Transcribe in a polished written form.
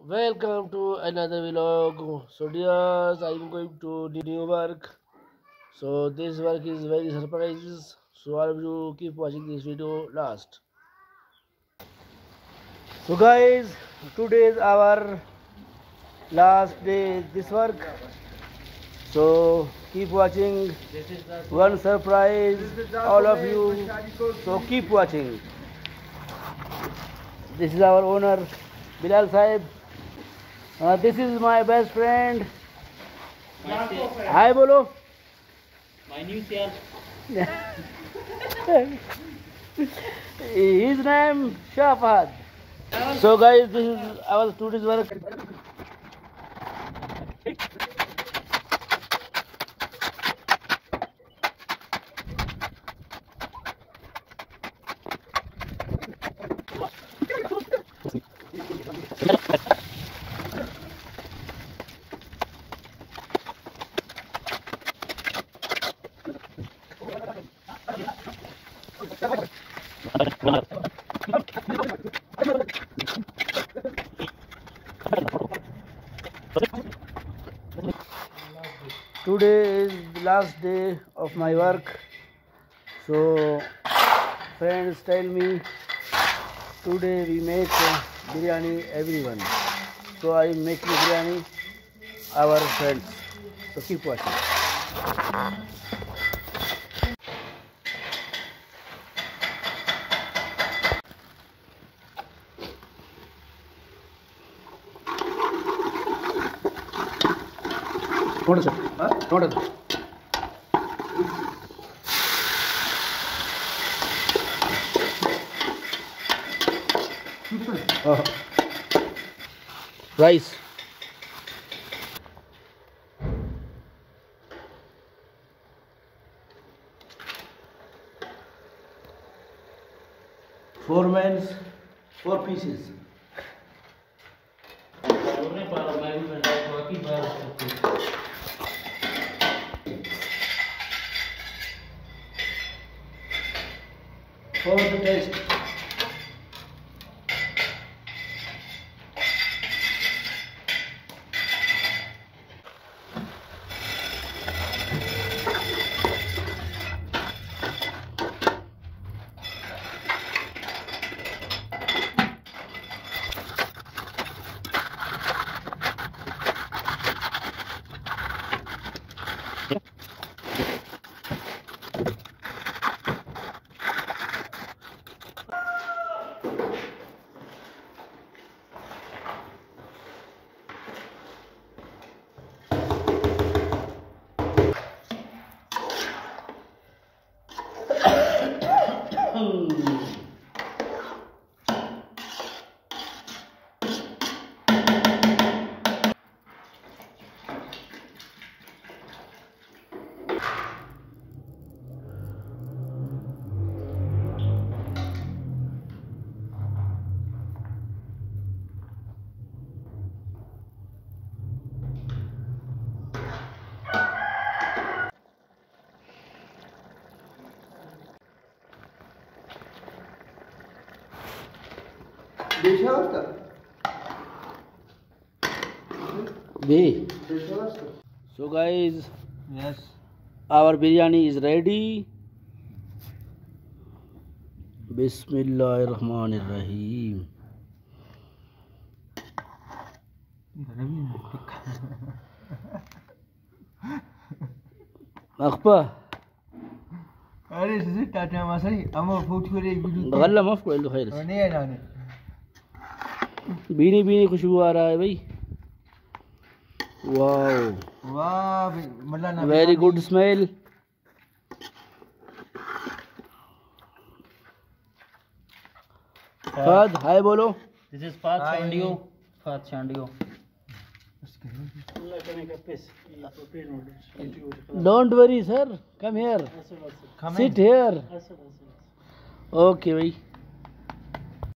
welcome to another vlog. So dears, I'm going to new work. So this work is very surprise. So all of you keep watching this video last. So guys, today is our last day this work. So keep watching. One surprise, all of you. So keep watching. This is our owner, Bilal Saib. This is my best friend. Hi, bolo. My new sir. His name Shafad. So guys, this is our today's work. Today is the last day of my work. So friends tell me today we make biryani everyone. So I am making biryani our friends. So keep watching. थोड़ा सा rice. Four mans, 4 pieces. For the taste. B. So guys, Yes. our biryani is ready. Bismillahirrahmanirrahim. Akpa. अरे सिर्फ टाटा मसाली अमो फूट को एक video गल्ला माफ कर लो खैर नहीं है ना बीनी बीनी खुशबू आ रहा है भाई वाओ वाह मल्ला ना वेरी गुड स्मेल फाद हाय बोलो दिस इज फात शांडियो don't worry sir come here sit here okay भाई